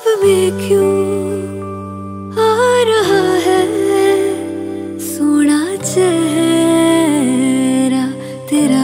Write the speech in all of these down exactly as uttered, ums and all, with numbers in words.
में क्यों आ रहा है सोना चेहरा तेरा।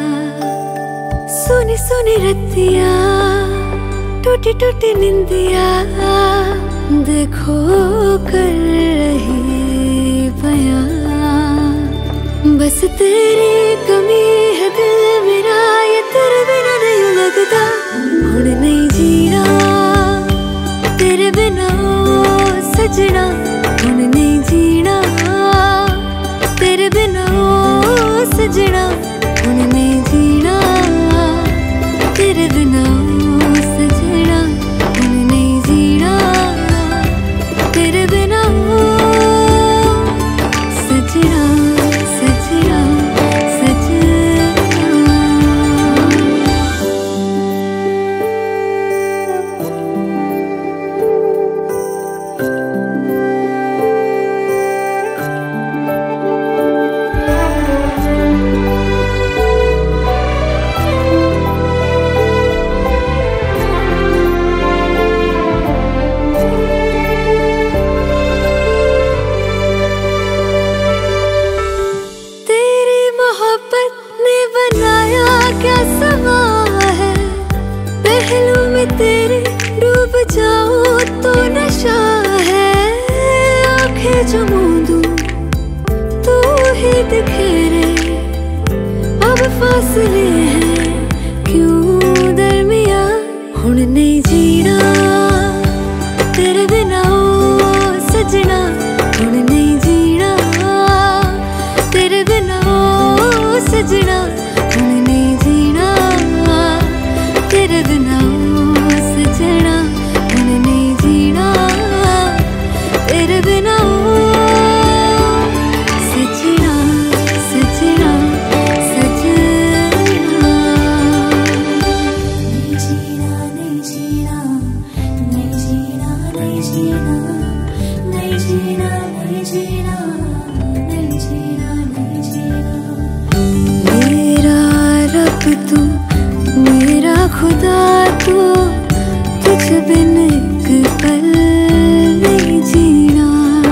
सुनी सुनी रतिया टूटी टूटी निंदिया देखो कर रही बयां। बस तेरी कमी है दिल मेरा ये तेरे बिना नहीं लगता। हुण नहीं जीना तेरे बिना सजना। हुण नहीं जीना तेरे बिना सजना। हुण नहीं जीना तेरे बिना सजना। हुण नहीं जीना तेरे बिना सजना सजना सजना। क्या समा है पहलू में तेरे डूब जाऊं तो नशा है। आंखें जो मूंदूं तू ही दिखे रे। अब फासले हैं क्यों दरमिया। हुण नहीं जीना तेरे बिना ओ सजना। हुण नहीं जीना तेरे बिना ओ सजना। हुण नहीं जीना तेरे बिना सजना। हुण नहीं जीना तेरे बिना सजना सजना सजना। नहीं जीना नहीं जीना नहीं जीना नहीं जीना नहीं जीना नहीं जीना नहीं जीना नहीं जीना। मेरा रब तू मेरा खुदा तू तुझ बिन एक पल नहीं जीना।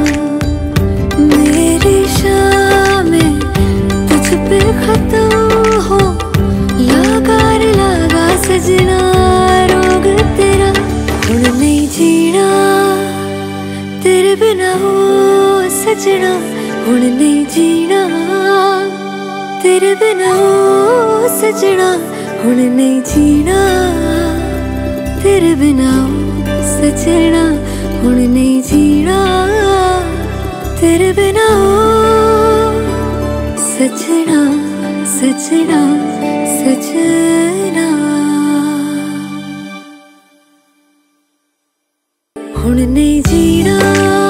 मेरी शामें तुझ पे खत्म हो लगा रे लगा सजना रोग तेरा। हुण नहीं जीना तेरे बिना हो सजना। हुण नहीं जीना तेरे बिना ओ सजना। हुण नहीं जीना तेरे बिना ओ सजना। हुण नहीं जीना तेरे बिना ओ सजना सजना सजना। हुण नहीं जीना।